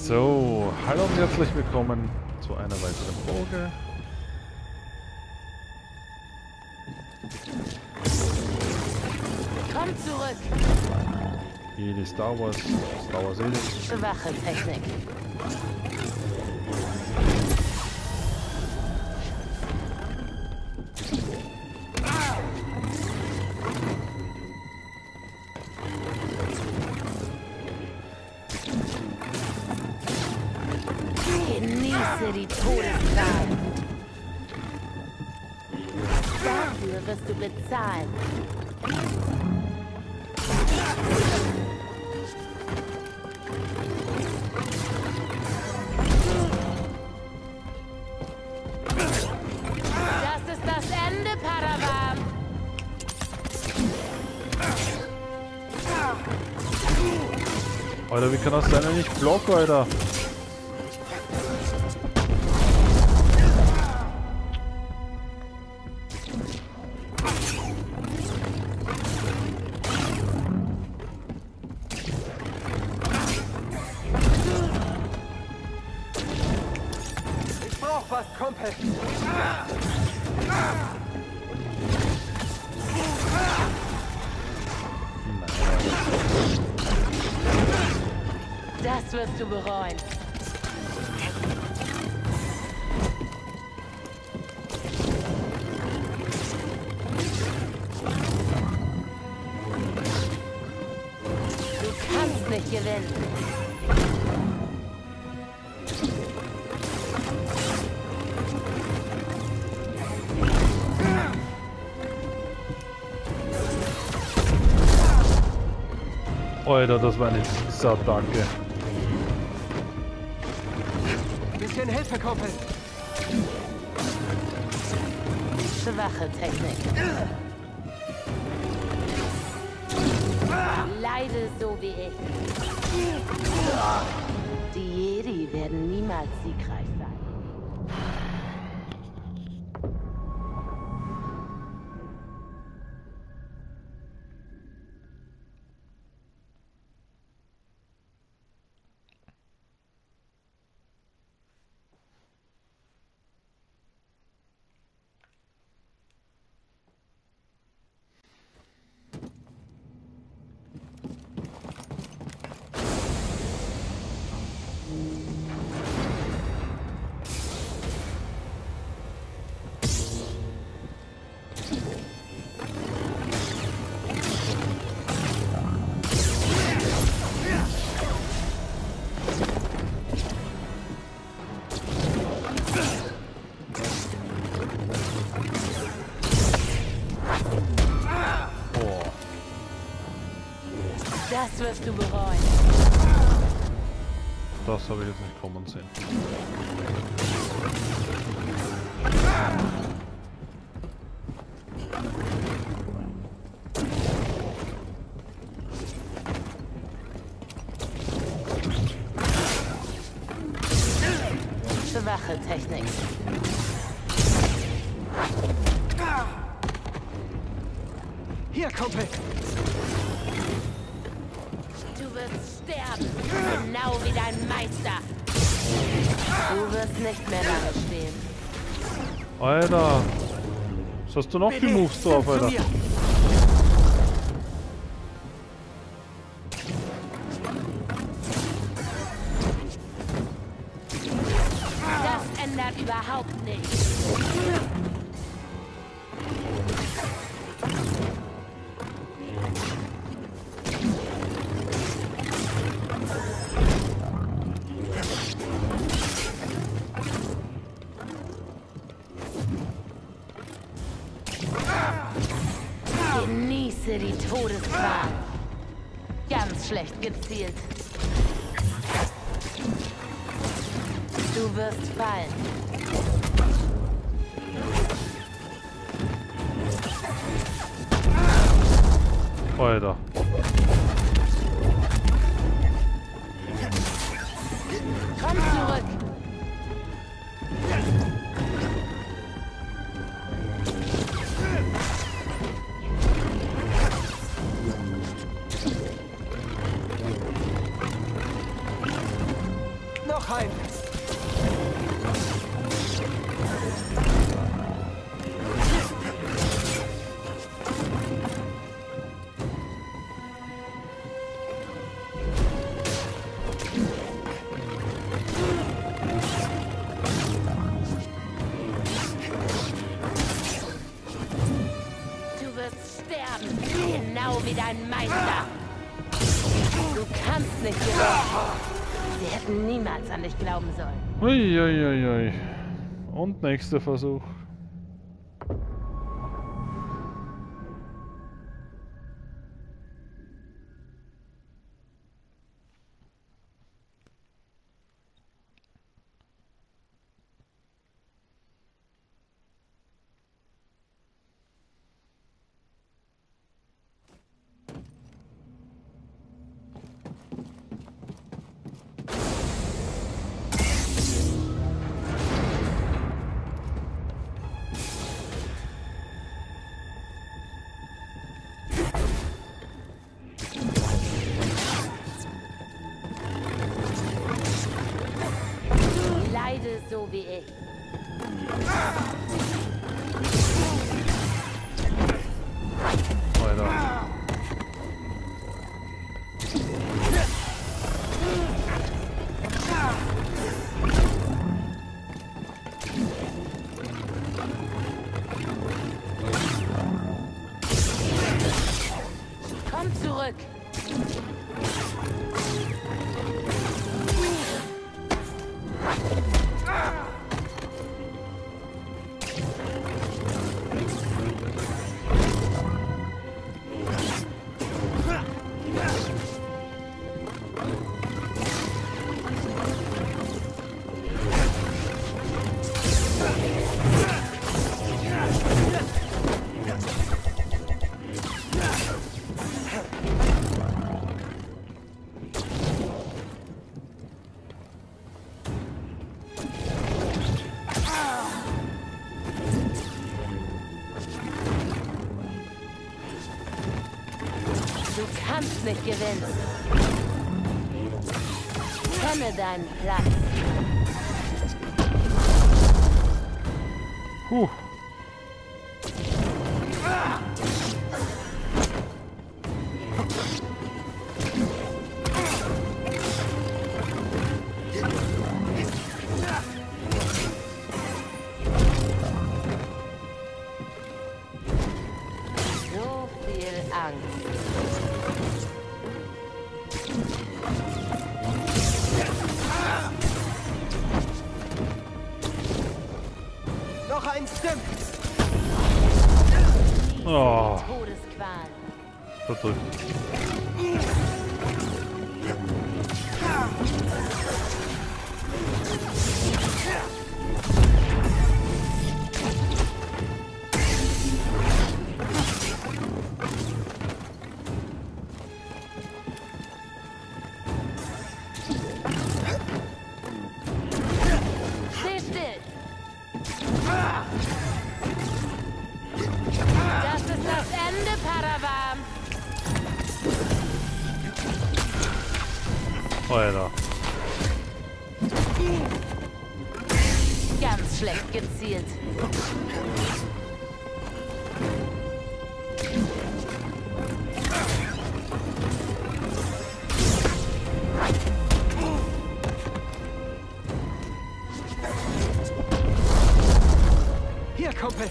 So, hallo und herzlich willkommen zu einer weiteren Folge. Komm zurück! Hier die Star Wars Edit. Schwache Technik. Genieße die Todesqual. Dafür wirst du bezahlen. Das ist das Ende, Padawan. Alter, wie kann das sein, wenn ich block, Alter? Ich brauch was, Kumpel. Das wirst du bereuen. Du kannst nicht gewinnen. Alter, das war eine Sattacke. Bisschen Hilfe, Kumpel. Schwache Technik. Leide so wie ich. Die Jedi werden niemals siegreich sein. Das wirst du bereuen. Das habe ich jetzt nicht kommen sehen. Schwache Technik. Hier, Kumpel. Du wirst sterben, genau wie dein Meister. Du wirst nicht mehr lange stehen. Alter! Was hast du noch für Moves drauf, Zu Alter? mir. Das ändert überhaupt nichts. Genieße die Todesqual. Ganz schlecht gezielt. Du wirst fallen. Alter. Komm zurück. Feind. Du wirst sterben, genau wie dein Meister. Du kannst nicht gewinnen. Sie hätten niemals an dich glauben sollen. Uiuiui. Und nächster Versuch. Leide so wie ich. Alter. Komm zurück. Du kannst nicht gewinnen. Kenne deinen Platz. Puh. So viel Angst. Noch ein Stim. Oh, Todesqual. verdrückt. Steh still. Das ist das Ende, Padawan. Alter. Ganz schlecht gezielt. Hier, Kumpel.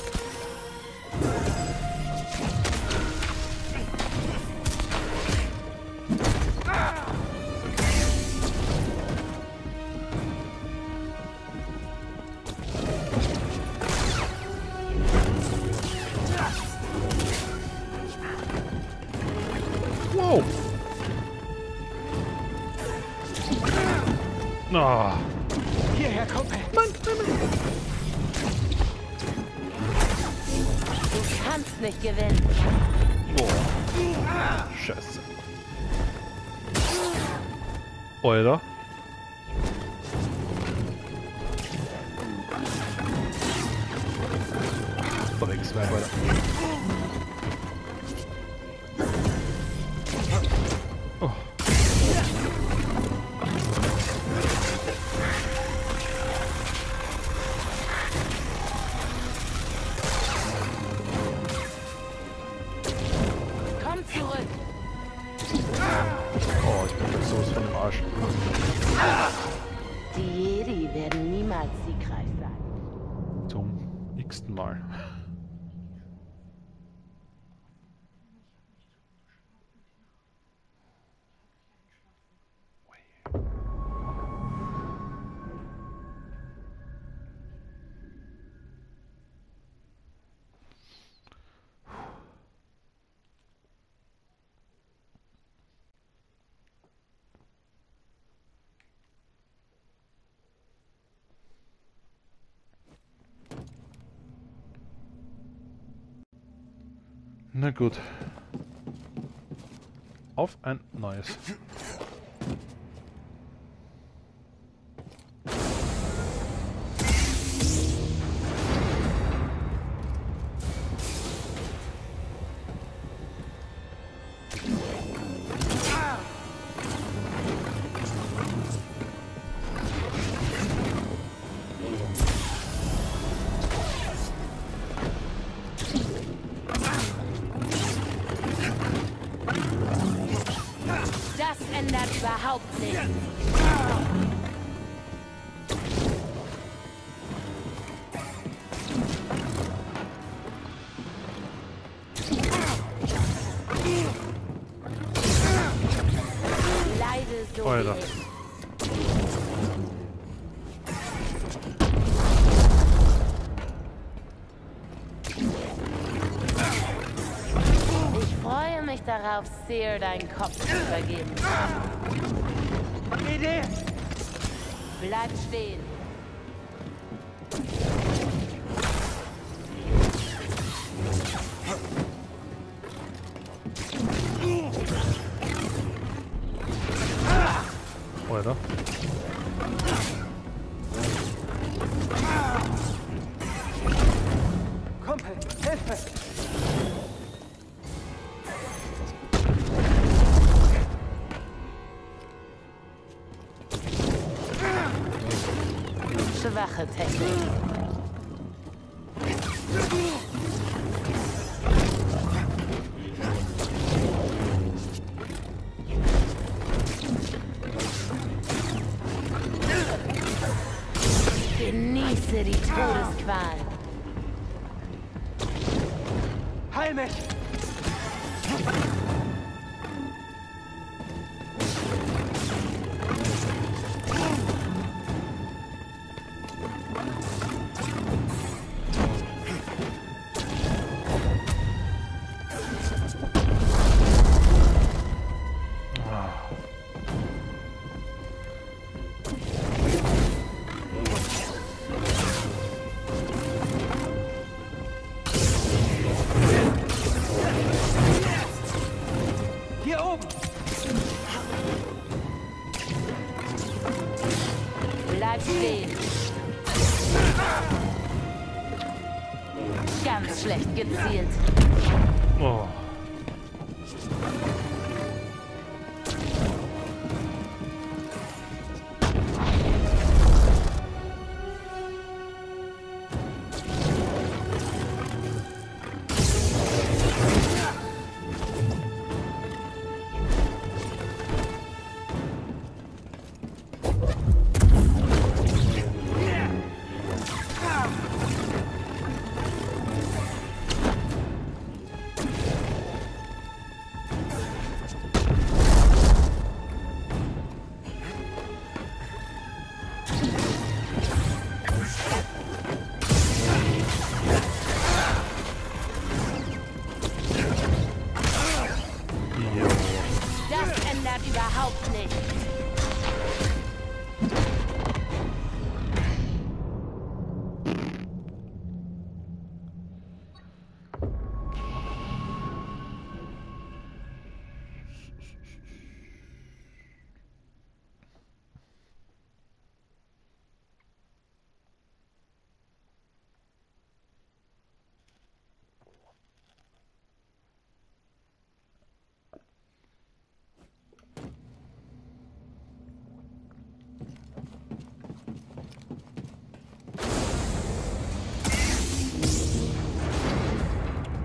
Wow. Ah. Hierher, Kumpel. Du kannst nicht gewinnen. Boah. Scheiße. Alter. Drecksweib, Alter. Oh. Sowas von dem Arsch. Die Jedi werden niemals siegreich sein. Zum x-ten Mal. Na gut. Auf ein neues. Das ändert überhaupt nichts. Leide so Alter. wie ich. Ich freue mich darauf, Seer deinen Kopf zu übergeben. Idee! Bleib stehen. Alter. Kumpel, Hilfe! Schwache Technik. Genieße die Todesqual. Heil mich! Hier oben! Bleib stehen. Ganz schlecht gezielt. Oh. Das ändert überhaupt nichts.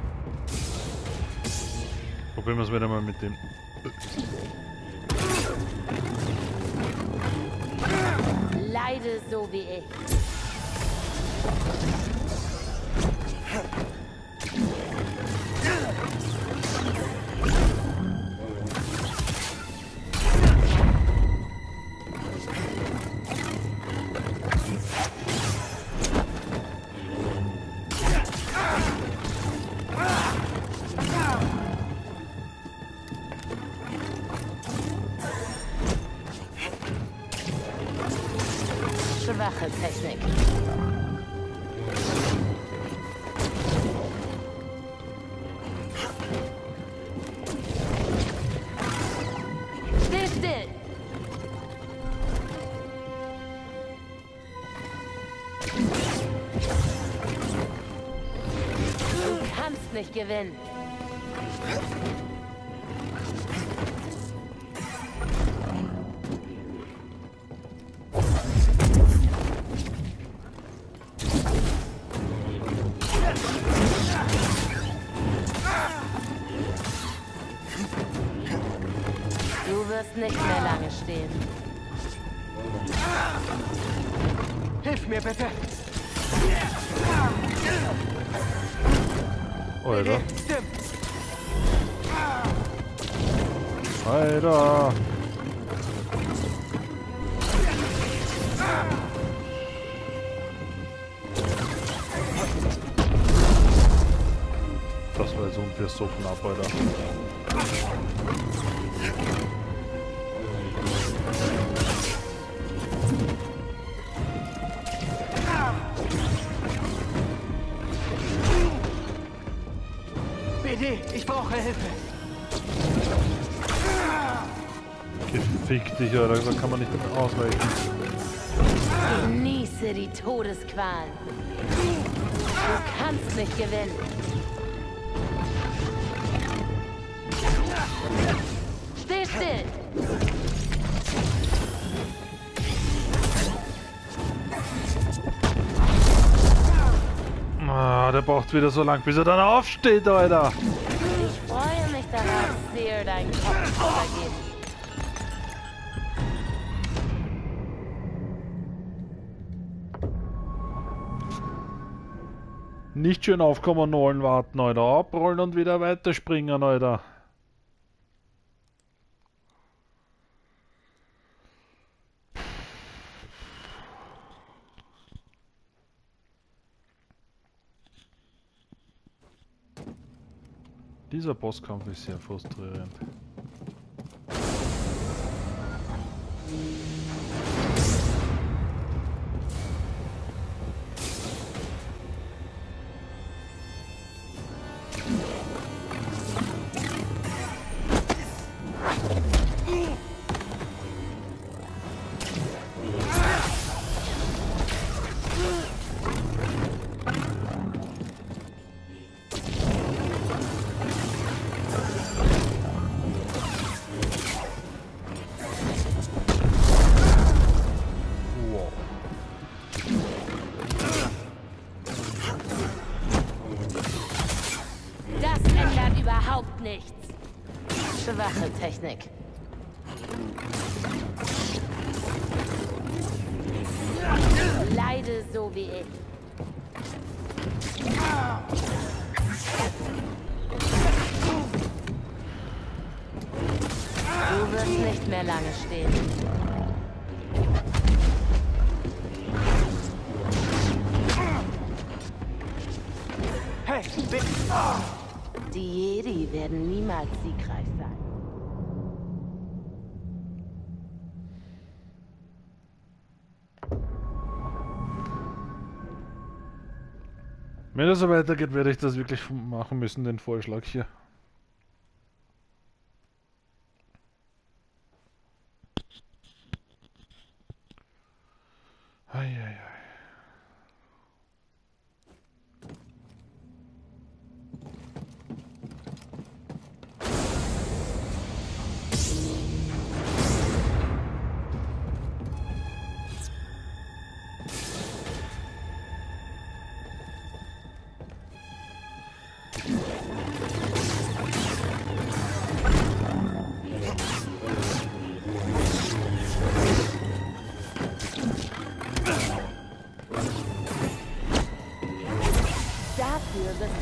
Probieren wir es wieder mal mit dem. Leide so wie ich. Schwache Technik. Steh still! Du kannst nicht gewinnen. Du wirst nicht mehr lange stehen. Hilf mir bitte! Alter. Stimmt! Alter. Das war so ein Bier so knapp, Alter. BD, ich brauche Hilfe! Gefick dich, Alter. Da kann man nicht mehr ausweichen. Genieße die Todesqual. Du kannst nicht gewinnen. Steh still! Ah, der braucht wieder so lang, bis er dann aufsteht, Alter. Ich freue mich darauf, Seer deinen Kopf zu übergeben. Nicht schön auf Kommunalen warten, Alter. Abrollen und wieder weiterspringen, Alter. Dieser Bosskampf ist sehr frustrierend. Das ändert überhaupt nichts. Schwache Technik. Leide so wie ich. Du wirst nicht mehr lange stehen. Hey, bitte! Die Jedi werden niemals siegreich sein. Wenn das so weitergeht, werde ich das wirklich machen müssen, den Vorschlag hier. Eieiei.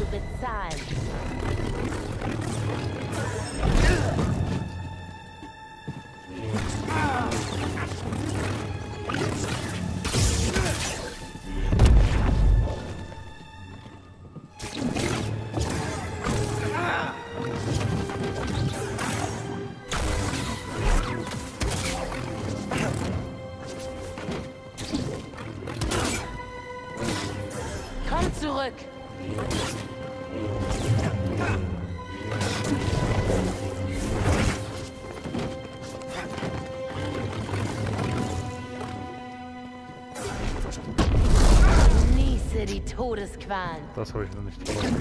bezahlen. Komm zurück! Genieße die Todesqualen. Das habe ich noch nicht drauf.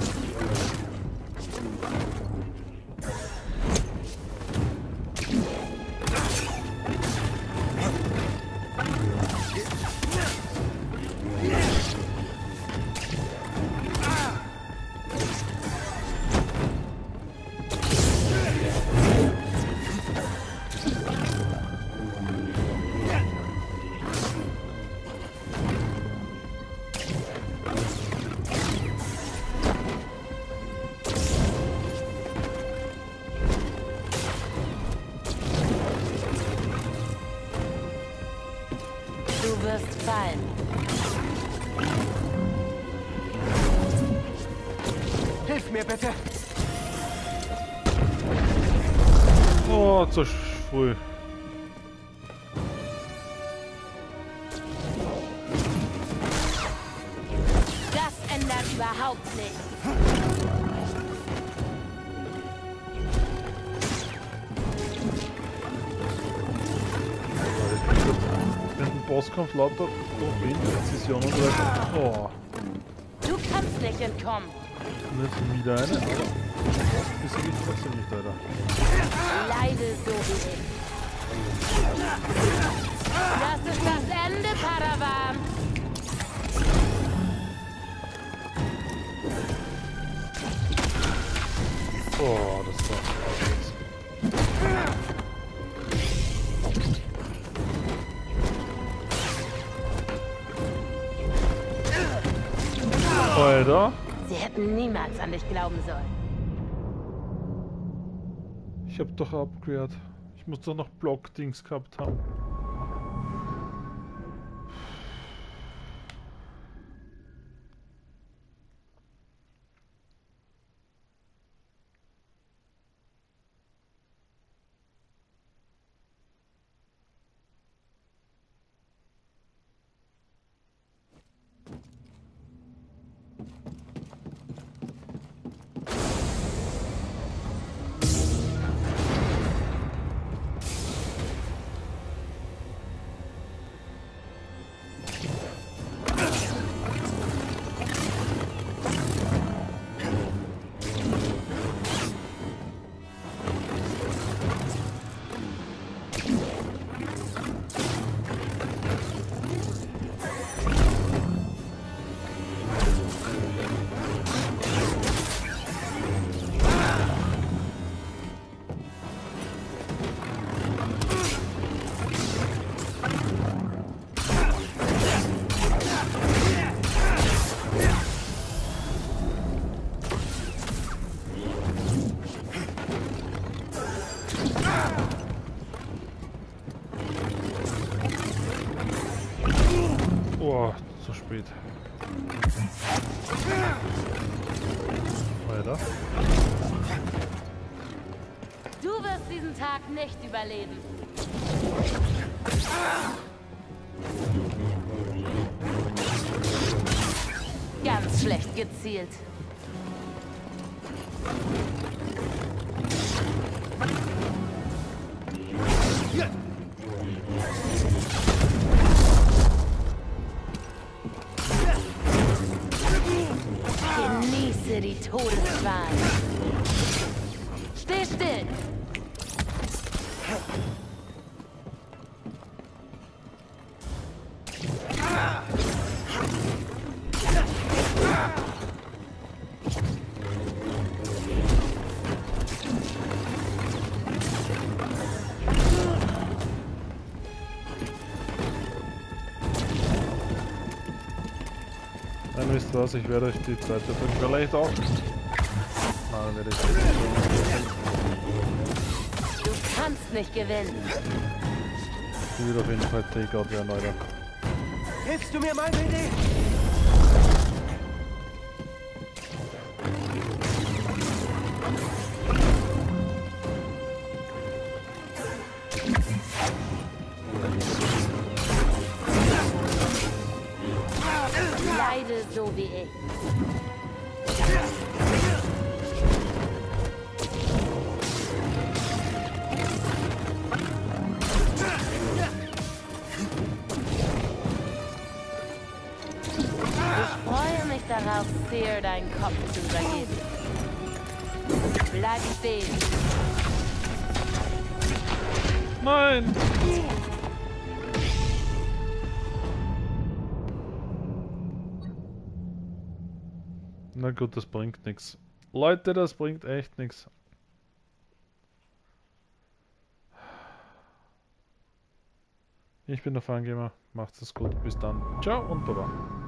Du wirst fallen. Hilf mir bitte! Oh, zu früh. Das ändert überhaupt nichts. Wenn ein Bosskampf lauter Präzision und so. Oh, Du kannst nicht entkommen. und jetzt wieder eine. Aber das besiege ich trotzdem nicht, Alter. Leide so wie ich. Das ist das Ende, Padawan. Oh, das war jetzt. Alter. Sie hätten niemals an dich glauben sollen. Ich hab doch Upgrade. Ich muss doch noch Block-Dings gehabt haben. Oh, zu spät. Weiter. Du wirst diesen Tag nicht überleben. Ganz schlecht gezielt. Genieße die Todesqual. Steh still! Dann wisst ihr was, ich werde euch die zweite Folge vielleicht auch. Nein, werde ich nicht. Du kannst nicht gewinnen. Die wird auf jeden Fall Takeout werden, Leute. Hilfst du mir, meine Idee? Leide so wie ich. Ich freue mich darauf, Seer deinen Kopf zu übergeben. Bleib stehen. Nein! Na gut, das bringt nichts. Leute, das bringt echt nichts. Ich bin der Fangamer. Macht's es gut. Bis dann. Ciao und baba.